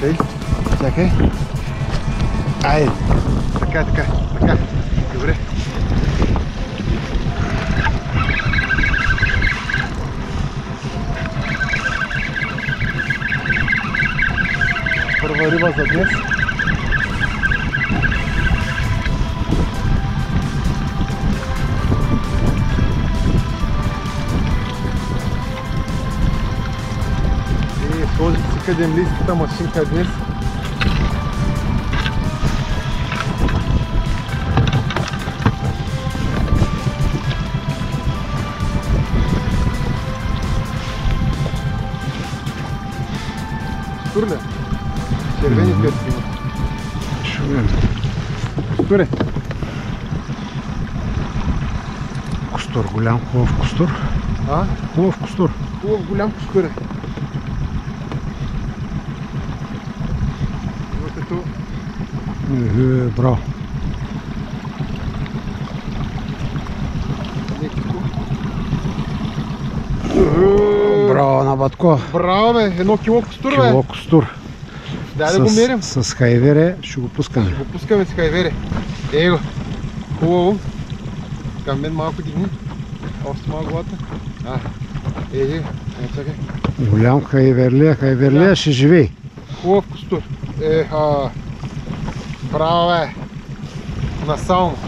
Тъй, чакай. Айде. Така. Добре. Първа риба за днес. И сложих си кадемлийската машинка днес. Турля? Червени перци има. Шумен. Туре. Костур, голям, хубав костур. А? Хубав костур. Хубав голям костур е. Ето. Браво. Браво на Батко. Браво бе, 1 кило костур бе. Кило костур. Дай да го мерим. С хайвере ще го пускаме. Ще го пускаме с хайвере. Ей го. Хубаво. Към мен малко дигни. Още малко главата. Ей, чакай. Голям хайверлия ще живей. Хубав костур. Браво бе. Насално.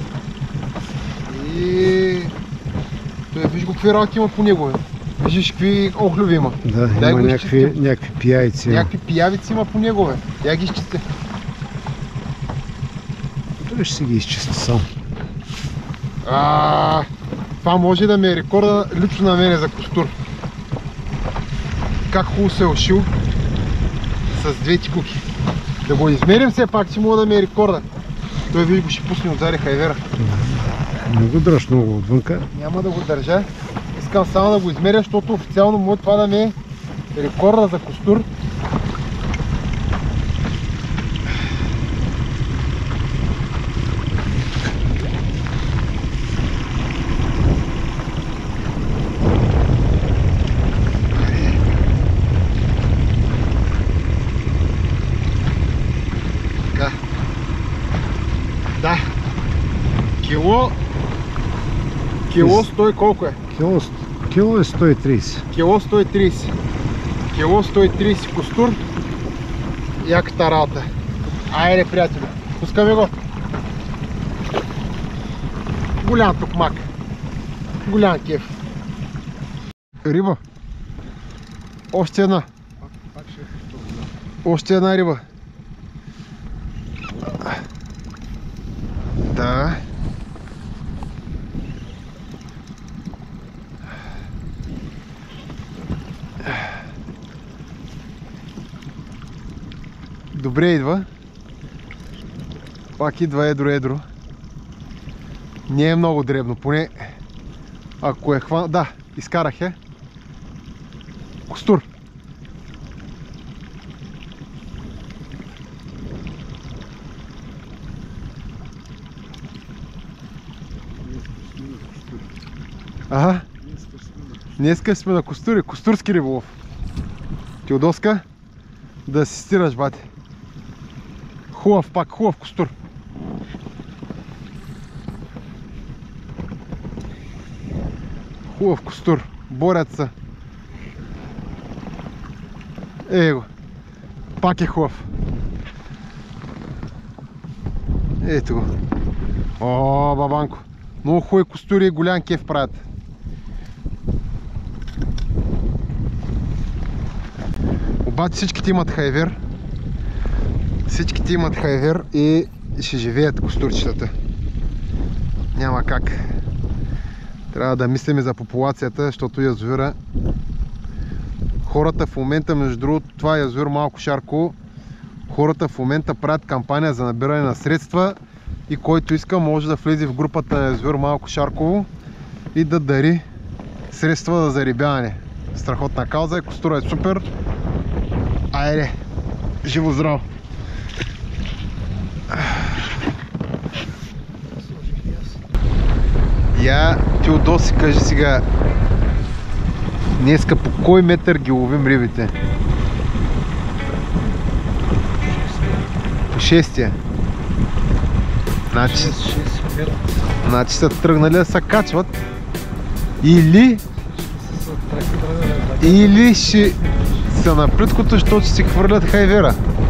И... Виж го какви раки има по него бе. Виждаш какви охлюви има. Да, има някакви пияйци. Някакви пиявици има по него бе. Я ги изчисти. Дали ще си ги изчисти сам. Това може да ми е рекорда лично на мене за костур. Как хубаво се е ушил с двете куки. Да го измерим все пак, че мога да ми е рекорда. Той виж го ще пусне отзади хайвера. Не го дръж много отвънка. Няма да го държа. Искам само да го измеря, защото официално може това да ми е рекорда за костур. Да. Кило 100 колко е? Кило е 130. Кило 130. Кило 130 костур. Яката работа. Айде, приятели. Пускаме го. Голям токмак. Голям кеф. Риба. Още една. Още една риба. Да. Добре идва. Пак идва едро. Не е много дребно, поне ако е хвана... Да, изкарах я. Костур. Ага. Днеска сме на костури, костурски риболов. Теодоска, да асистираш, бати. Хубав пак, хубав костур. Хубав костур, борят се. Его, пак е хубав. Ето го. О, бабанко. Много хубави костури и голям кеф правят. Обаче всичките имат хайвер. Всичките имат хайвер и ще живеят костурчетата. Няма как. Трябва да мислим и за популацията, защото язовира. Хората в момента, между другото, това е язовир Малко Шарково. Хората в момента правят кампания за набиране на средства и който иска може да влезе в групата на язовир Малко Шарково и да дари средства за зарибяване. Страхотна кауза, костура е супер. Айде, живо здраво! Я, Теодоси, кажи сега, днеска по кой метър ги ловим рибите? 6-тия. Значи са тръгнали да се качват. Или ще са на плиткото, защото си хвърлят хайвера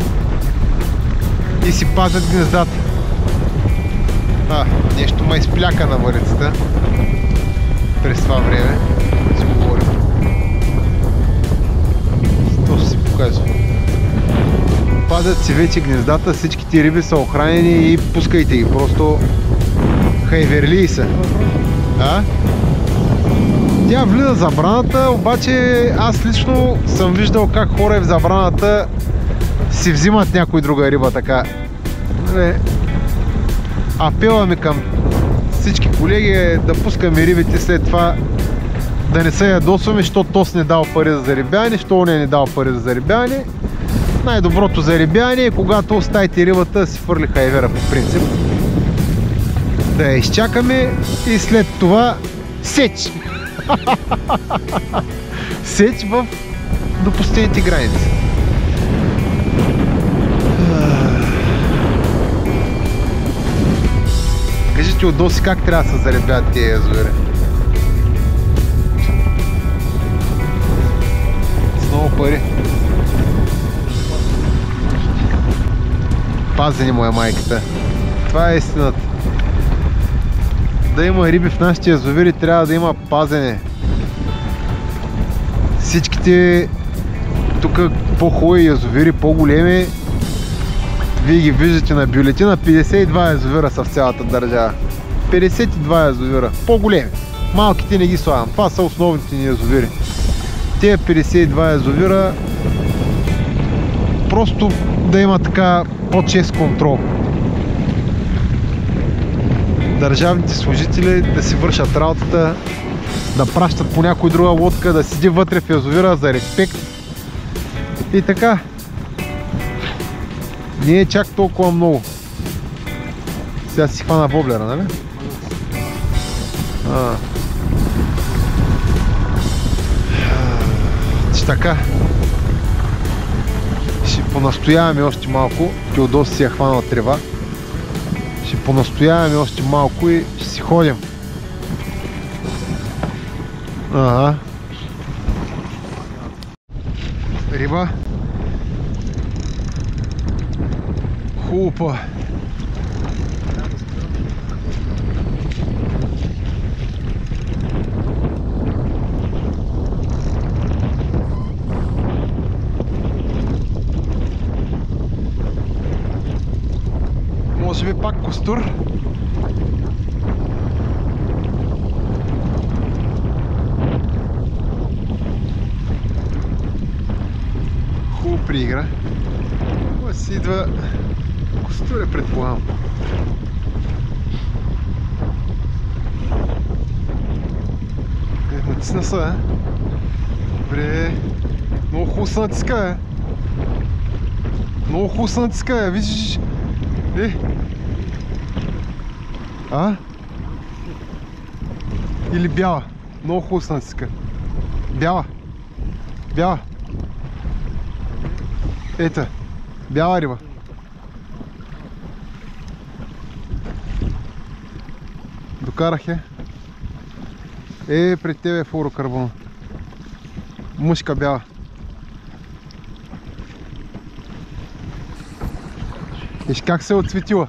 и си пазят гнездата. Нещо ме изпляка на варицата през това време. Си говорим. То ще си покажа. Пазят си вече гнездата, всичките риби са охранени и пускайте ги, просто хайверлии са. Тя влиза в забраната, обаче аз лично съм виждал как хора в забраната си взимат някой друга риба така. Апела ми към всички колеги е да пускаме рибите, след това да не се ядосваме, защото тос не дал пари за зарибяване, що не дал пари за зарибяване. Най-доброто зарибяване е когато оставите рибата да си фърли хайвера по принцип. Да я изчакаме и след това сеч! Сеч в допустимите граници. Кажете от доси как трябва да се заребят тези язовири. С много пари. Пазени му е майката. Това е истината. Да има риби в нашите язовири, трябва да има пазене. Всичките тук по-хубави язовири, по-големи, вие ги виждате на бюлетина. 52 язовира са в цялата държава. 52 язовира, по-големи. Малките не ги слагам. Това са основните ни язовири. Тези 52 язовира просто да има така по-чест контрол. Държавните служители да си вършат работата, да пращат по някой друга лодка, да седи вътре в язовира за респект и така. Не е чак толкова много. Сега си хвана воблера, нали? Така. Ще понастояваме още малко. Теодос си е хванал трева. Ще понастояваме още малко и ще си ходим. Риба. Хупа. Може би пак костур. Хубаво приигра. Това си идва костур, предполагам. Натисна се, Добре. Много хубаво се натиска, Много хубаво се натиска, виждаш. Или бяла? Много хубаво се натиска. Бяла. Бяла. Ето. Бяла риба. Докарах я. Пред тебе е флуорокарбон. Мушка бяла. Виж как се е отцветила.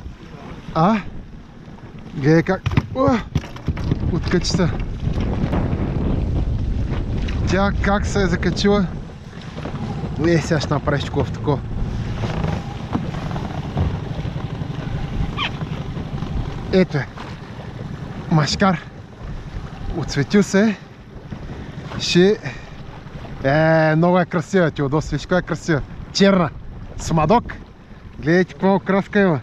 Гледай как. Откачи се. Тя как се е закачила. Сега ще направиш такова. Ето е. Машкар. Отцветил се. Много е красива. Теодос, виж коя е красива. Черна. Смадок. Гледайте какво краска има.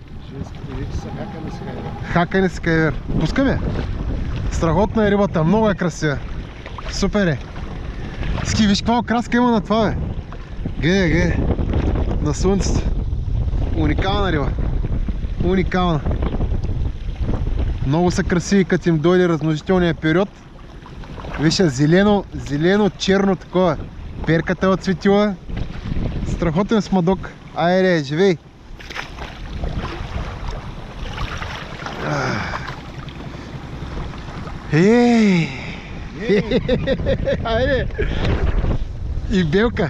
Хакани с хайвер. Пускаме. Страхотна е рибата. Много е красива. Супер е. Ски, виж какво краска има на това, бе. Гледай. На слънцето. Уникална риба. Уникална. Много са красиви, като им дойде размножителния период. Вижте, зелено, черно такова. Перката е отцветила. Страхотен смадок. Айде, живей! Айде! И белка.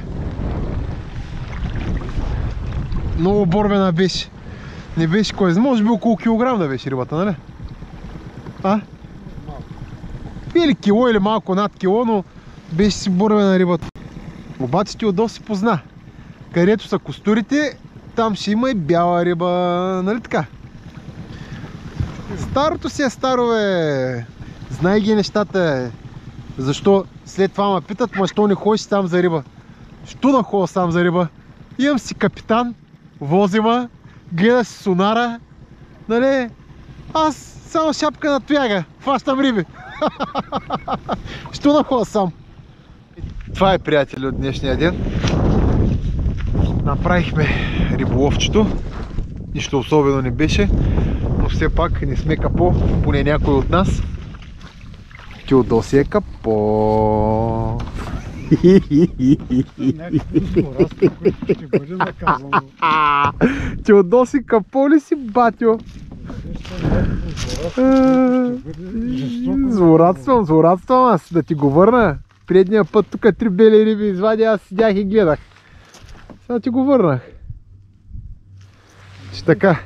Много борбена беше. Не беше кой, може би около килограм да беше рибата, нали? А? Или кило, или малко над кило, но беше си борбена рибата. Обаче Теодор си позна. Където са костурите, там ще има и бяла риба, нали така? Старото си е старо, бе. Знай ги нещата. Защо след това ме питат, ма що не ходиш сам за риба? Що да ходя сам за риба? Имам си капитан, вози ма, гледа си сонара, нали? Аз само шапка на тояга, фащам риби. Що да ходя сам? Това е, приятели, от днешния ден. Направихме риболовчето. Нищо особено не беше, но все пак не сме капо, поне някой от нас. Теодор си е капо. Теодор си капо ли си, батьо? Злорадствам аз, да ти го върна. Предния път тук 3 бели риби извадя, аз седях и гледах. Сега ти го върнах. Че така.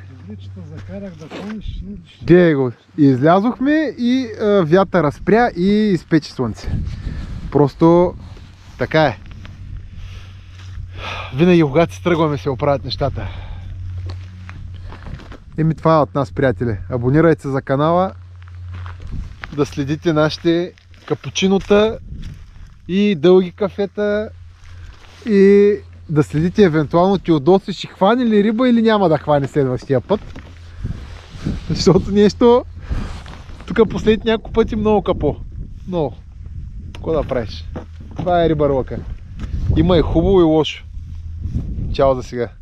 Гледай го. Излязохме и вятъра спря и изпече слънце. Просто така е. Винаги когато се тръгваме се оправят нещата. Еми това е от нас, приятели. Абонирайте се за канала, да следите нашите капучинота и дълги кафета и да следите евентуално Теодор ще хване ли риба или няма да хване следващия път. Защото нещо тук последните няколко пъти много капо. Много. Какво да правиш? Това е рибарлъка. Има и хубаво и лошо. Чао за сега.